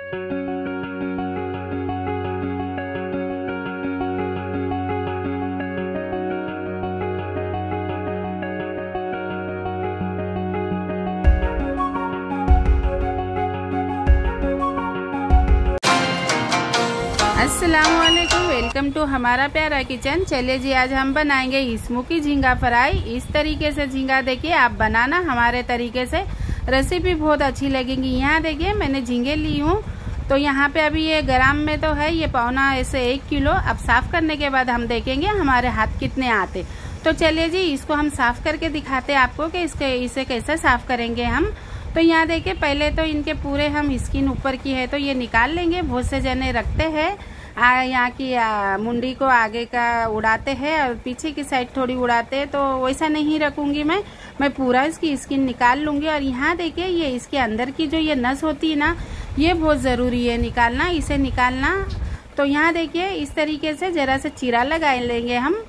अस्सलामुअलैकुम, welcome to हमारा प्यारा किचन। चलिए जी, आज हम बनाएंगे स्मोकी झींगा फ्राई। इस तरीके से झींगा देखिए आप बनाना हमारे तरीके से, रेसिपी बहुत अच्छी लगेगी। यहाँ देखिए मैंने झींगे ली हूँ, तो यहाँ पे अभी ये ग्राम में तो है, ये पौना ऐसे 1 किलो। अब साफ करने के बाद हम देखेंगे हमारे हाथ कितने आते। तो चलिए जी, इसको हम साफ करके दिखाते हैं आपको कि इसे कैसे साफ करेंगे हम। तो यहाँ देखिए पहले तो इनके पूरे हम स्किन ऊपर की है तो ये निकाल लेंगे। बहुत से जने रखते हैं यहाँ की मुंडी को आगे का उड़ाते हैं और पीछे की साइड थोड़ी उड़ाते हैं, तो वैसा नहीं रखूंगी मैं पूरा इसकी स्किन निकाल लूंगी। और यहाँ देखिए ये इसके अंदर की जो ये नस होती है ना, ये बहुत ज़रूरी है निकालना, इसे निकालना। तो यहाँ देखिए इस तरीके से जरा से चीरा लगा लेंगे हम।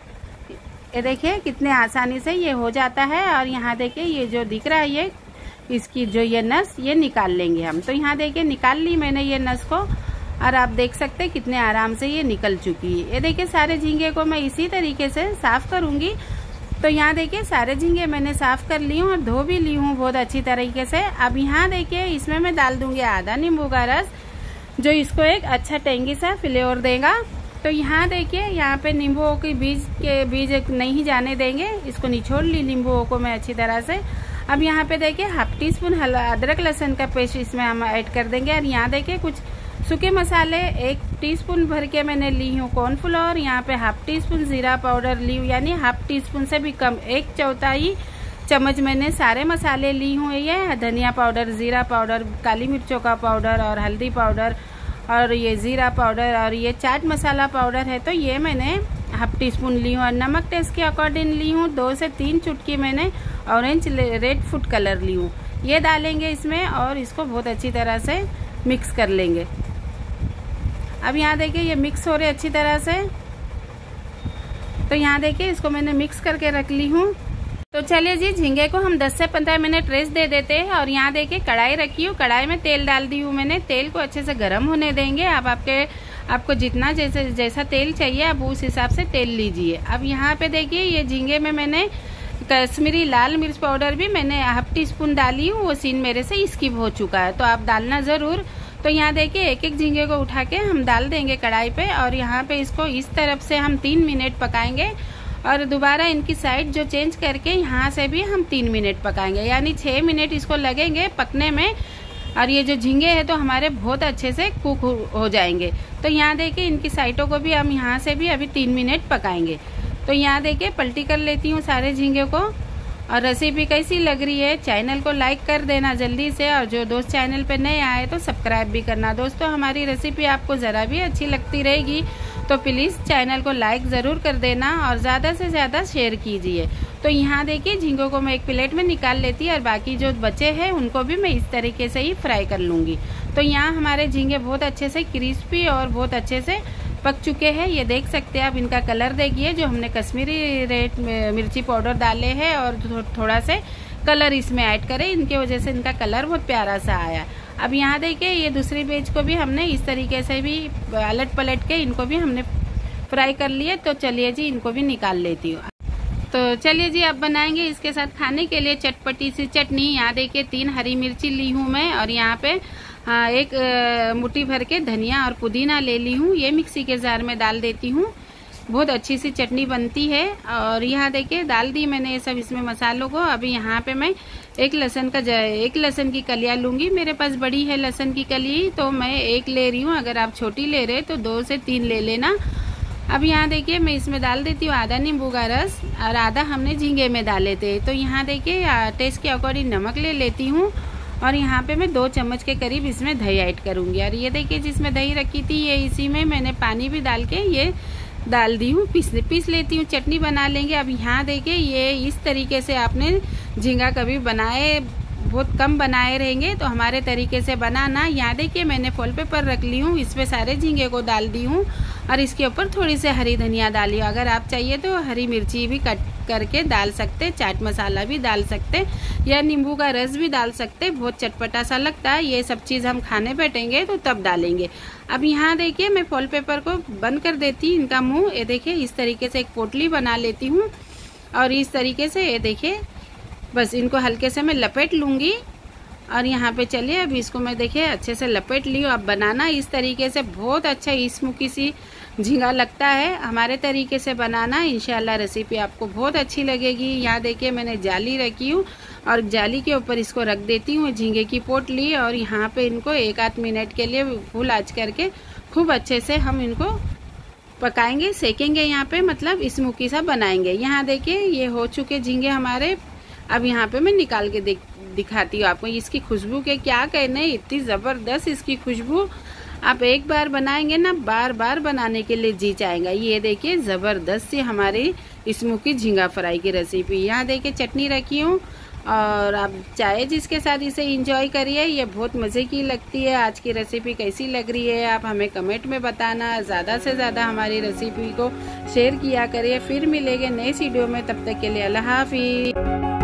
ये देखिए कितने आसानी से ये हो जाता है। और यहाँ देखिए ये जो दिख रहा है ये इसकी जो ये नस, ये निकाल लेंगे हम। तो यहाँ देखिए निकाल ली मैंने ये नस को, और आप देख सकते हैं कितने आराम से ये निकल चुकी है। ये देखिए सारे झींगे को मैं इसी तरीके से साफ करूंगी। तो यहाँ देखिए सारे झींगे मैंने साफ कर ली हूँ और धो भी ली हूँ बहुत अच्छी तरीके से। अब यहाँ देखिए इसमें मैं डाल दूंगी आधा नींबू का रस, जो इसको एक अच्छा टेंगी सा फ्लेवर देगा। तो यहाँ देखिए यहाँ पे नींबुओं के बीज नहीं जाने देंगे, इसको निचोड़ ली नींबुओं को मैं अच्छी तरह से। अब यहाँ पे देखिए 1/2 टीस्पून अदरक लहसुन का पेस्ट इसमें हम ऐड कर देंगे। और यहाँ देखिए कुछ सूखे मसाले 1 टीस्पून भर के मैंने ली हूँ कॉर्नफ्लोर। यहाँ पे 1/2 टीस्पून जीरा पाउडर ली हूँ, यानी 1/2 टीस्पून से भी कम, 1/4 चम्मच मैंने सारे मसाले ली हूँ। ये धनिया पाउडर, जीरा पाउडर, काली मिर्चों का पाउडर और हल्दी पाउडर और ये जीरा पाउडर और ये चाट मसाला पाउडर है, तो ये मैंने 1/2 टीस्पून ली हूँ। और नमक टेस्ट के अकॉर्डिंग ली हूँ। 2 से 3 चुटकी मैंने ऑरेंज रेड फूड कलर ली हूँ, ये डालेंगे इसमें और इसको बहुत अच्छी तरह से मिक्स कर लेंगे। अब यहाँ देखिए ये मिक्स हो रहे अच्छी तरह से। तो यहाँ देखिए इसको मैंने मिक्स करके रख ली हूँ। तो चलिए जी, झींगे को हम 10 से 15 मिनट रेस्ट दे देते हैं। और यहाँ देखिए कढ़ाई रखी हूँ, कढ़ाई में तेल डाल दी हूँ मैंने। तेल को अच्छे से गर्म होने देंगे। अब आपको जितना जैसा तेल चाहिए आप उस हिसाब से तेल लीजिए। अब यहाँ पे देखिए ये झींगे में मैंने कश्मीरी लाल मिर्च पाउडर भी मैंने 1/2 टीस्पून डाली हूँ, वो सीन मेरे से स्किप हो चुका है, तो आप डालना जरूर। तो यहाँ देखिए एक झींगे को उठा के हम डाल देंगे कढ़ाई पे और यहाँ पे इसको इस तरफ से हम 3 मिनट पकाएंगे और दोबारा इनकी साइड जो चेंज करके यहाँ से भी हम 3 मिनट पकाएंगे, यानी 6 मिनट इसको लगेंगे पकने में। और ये जो झींगे हैं तो हमारे बहुत अच्छे से कुक हो जाएंगे। तो यहाँ देखिए इनकी साइडों को भी हम यहाँ से भी अभी 3 मिनट पकाएंगे। तो यहाँ देखिए पलटी कर लेती हूँ सारे झींगे को। और रेसिपी कैसी लग रही है, चैनल को लाइक कर देना जल्दी से, और जो दोस्त चैनल पे नए आए तो सब्सक्राइब भी करना। दोस्तों हमारी रेसिपी आपको ज़रा भी अच्छी लगती रहेगी तो प्लीज़ चैनल को लाइक ज़रूर कर देना और ज़्यादा से ज़्यादा शेयर कीजिए। तो यहाँ देखिए झींगों को मैं एक प्लेट में निकाल लेती और बाकी जो बचे हैं उनको भी मैं इस तरीके से ही फ्राई कर लूँगी। तो यहाँ हमारे झींगे बहुत अच्छे से क्रिस्पी और बहुत अच्छे से पक चुके हैं। ये देख सकते हैं आप, इनका कलर देखिए, जो हमने कश्मीरी रेड मिर्ची पाउडर डाले हैं और थोड़ा से कलर इसमें ऐड करें, इनके वजह से इनका कलर बहुत प्यारा सा आया। अब यहाँ देखिए ये दूसरी पेज को भी हमने इस तरीके से भी अलट पलट के इनको भी हमने फ्राई कर लिए। तो चलिए जी इनको भी निकाल लेती हूँ। तो चलिए जी अब बनाएंगे इसके साथ खाने के लिए चटपटी सी चटनी। यहाँ देखिए 3 हरी मिर्ची ली हूँ मैं और यहाँ पे 1 मुट्ठी भर के धनिया और पुदीना ले ली हूँ, ये मिक्सी के जार में डाल देती हूँ। बहुत अच्छी सी चटनी बनती है। और यहाँ देखिए डाल दी मैंने ये सब इसमें मसालों को। अभी यहाँ पे मैं 1 लहसुन की कलियाँ लूँगी। मेरे पास बड़ी है लहसुन की कली, तो मैं 1 ले रही हूँ। अगर आप छोटी ले रहे तो 2 से 3 ले लेना। अब यहाँ देखिए मैं इसमें डाल देती हूँ आधा नींबू का रस और आधा हमने झींगे में डाले थे। तो यहाँ देखिए टेस्ट के अकॉर्डिंग नमक ले लेती हूँ और यहाँ पे मैं 2 चम्मच के करीब इसमें दही ऐड करूँगी। और ये देखिए जिसमें दही रखी थी ये इसी में मैंने पानी भी डाल के ये डाल दी हूँ, पीस लेती हूँ, चटनी बना लेंगे। अब यहाँ देखिए ये इस तरीके से आपने झींगा कभी बनाए, बहुत कम बनाए रहेंगे। तो हमारे तरीके से बनाना। यहाँ देखिए मैंने फॉइल पेपर रख ली हूँ, इस पे सारे झींगे को डाल दी हूँ और इसके ऊपर थोड़ी सी हरी धनिया डाली हूँ। अगर आप चाहिए तो हरी मिर्ची भी कट करके डाल सकते, चाट मसाला भी डाल सकते या नींबू का रस भी डाल सकते, बहुत चटपटा सा लगता है। ये सब चीज़ हम खाने बैठेंगे तो तब डालेंगे। अब यहाँ देखिए मैं फॉइल पेपर को बंद कर देती हूँ इनका मुंह। ये देखिए इस तरीके से एक पोटली बना लेती हूँ और इस तरीके से ये देखिए बस इनको हल्के से मैं लपेट लूँगी। और यहाँ पे चलिए अब इसको मैं देखिए अच्छे से लपेट ली हूँ। अब बनाना इस तरीके से बहुत अच्छा स्मोकी सी झींगा लगता है। हमारे तरीके से बनाना, इंशाल्लाह रेसिपी आपको बहुत अच्छी लगेगी। यहाँ देखिए मैंने जाली रखी हूँ और जाली के ऊपर इसको रख देती हूँ झींगे की पोटली। और यहाँ पे इनको 1-8 मिनट के लिए फुल आंच करके खूब अच्छे से हम इनको पकाएंगे, सेकेंगे। यहाँ पे मतलब स्मोकी सा बनाएंगे। यहाँ देखिए ये हो चुके झींगे हमारे। अब यहाँ पे मैं निकाल के दिखाती हूँ आपको। इसकी खुशबू के क्या कहने, इतनी ज़बरदस्त इसकी खुशबू। आप एक बार बनाएंगे ना बार बार बनाने के लिए जी चाहेगा। ये देखिए ज़बरदस्त सी हमारी स्मोकी झींगा फ्राई की रेसिपी। यहाँ देखिए चटनी रखी हूँ और आप चाहे जिसके साथ इसे इंजॉय करिए, ये बहुत मज़े की लगती है। आज की रेसिपी कैसी लग रही है आप हमें कमेंट में बताना। ज़्यादा से ज़्यादा हमारी रेसिपी को शेयर किया करिए। फिर मिलेंगे नए वीडियो में, तब तक के लिए अल्लाह हाफिज़।